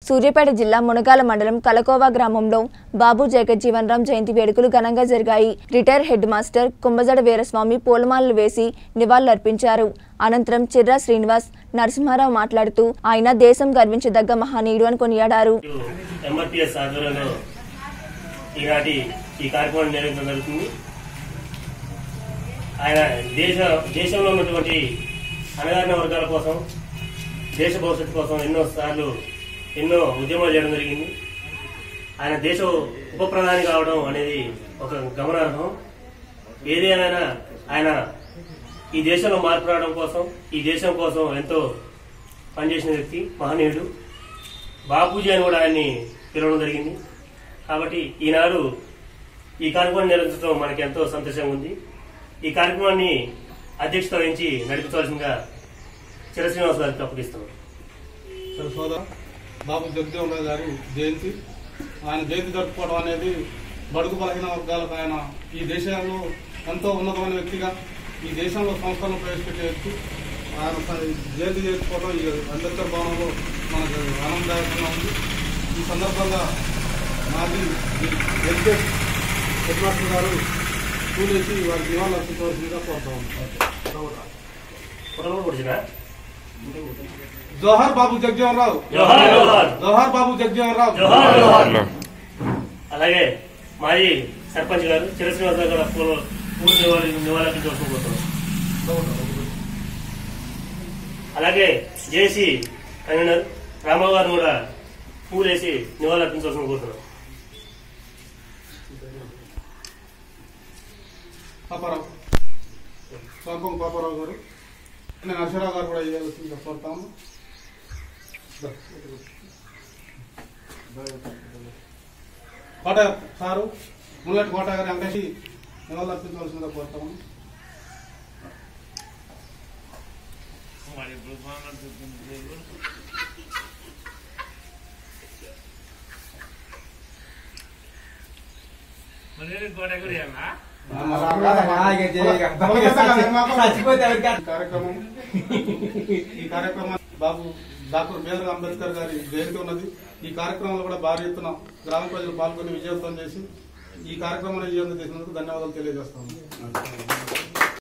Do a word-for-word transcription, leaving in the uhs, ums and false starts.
సూర్యాపేట జిల్లా మునగాల మండలం కలకోవా గ్రామంలో బాబు జగజ్జీవన్ రామ్ జయంతి వేడుకలు ఘనంగా జరిగాయి. Retire headmaster Kumbhajada Veeraswamy పూలమాలలు వేసి నివాళులర్పించారు. అనంతరం చిర్రా శ్రీనివాస్ నరసింహారావు మాట్లాడుతూ ఆయన దేశం గర్వించదగ్గ మహనీయుడు అని కొనియాడారు. ఆయన దేశ దేశంలో ఉన్నటువంటి అణగారిన వర్గాల కోసం దేశ భవిష్యత్తు కోసం ఎన్నో సార్లు ఎన్నో ఉద్యమాలు చేయడం జరిగింది. ఆయన దేశ ఉప ప్రధాని కావడం అనేది ఒక గమనార్హం. ఏదేమైనా ఆయన ఈ దేశంలో మార్పు రావడం కోసం ఈ దేశం కోసం ఎంతో పనిచేసిన వ్యక్తి, మహనీయుడు. బాపూజీ అని కూడా ఆయన్ని పిలవడం జరిగింది. కాబట్టి ఈనాడు ఈ కార్యక్రమాన్ని నిర్వహించడం మనకి ఎంతో సంతోషంగా ఉంది. ఈ కార్యక్రమాన్ని అధ్యక్షత వహించి నడిపించవలసిందిగా చిర్రా శ్రీనివాస్ గారికి అప్పగిస్తున్నాం. బాబు జగజ్జీవన్ రామ్ గారి జయంతి, ఆయన జయంతి జరుపుకోవడం అనేది బడుగు బలహీన వర్గాలకు ఆయన ఈ దేశంలో ఎంతో ఉన్నతమైన వ్యక్తిగా ఈ దేశంలో సంస్థలను ప్రవేశపెట్టే వ్యక్తి. ఆయన జయంతి చేసుకోవడం ఈ అంబేద్కర్ భవనంలో మనకు ఆనందదాయకంగా ఉంది. ఈ సందర్భంగా మాజీ వెంకటేష్ హెడ్ మాస్టర్ గారు పూలేసి వారికి నివాళులు అర్పించవలసిందిగా కోరుతా ఉన్నాం. జోహార్ బాబు జగజ్జీవన్ రామ్, జోహార్ బాబు జగజ్జీవన్ రామ్. అలాగే మాజీ సర్పంచ్ గారు చిర్రా శ్రీనివాస్ గారు కూడా పూల పూలు నివాళులర్పించవలసింది. అలాగే జేసీ కన్వీనర్ రామారావు గారు కూడా పూలేసి నివాళులర్పించవలసింది కోరుతున్నాం. పాపారావు సోంపం పాపారావు గారు, నేను నరసరావు గారు కూడా ఇవ్వాల్సిందిగా కోరుతాము. కోట సారు ముల్లటి కోట గారి అంకసి నివాళులు అర్పించవలసిందిగా కోరుతాము. కార్యక్రమం ఈ కార్యక్రమం బాబు డాక్టర్ బిఆర్ అంబేద్కర్ గారి జయంతి ఉన్నది. ఈ కార్యక్రమంలో కూడా భారీ ఎత్తున గ్రామ ప్రజలు పాల్గొని విజయవంతం చేసి ఈ కార్యక్రమాన్ని విజయవంతం చేసినందుకు ధన్యవాదాలు తెలియజేస్తాము.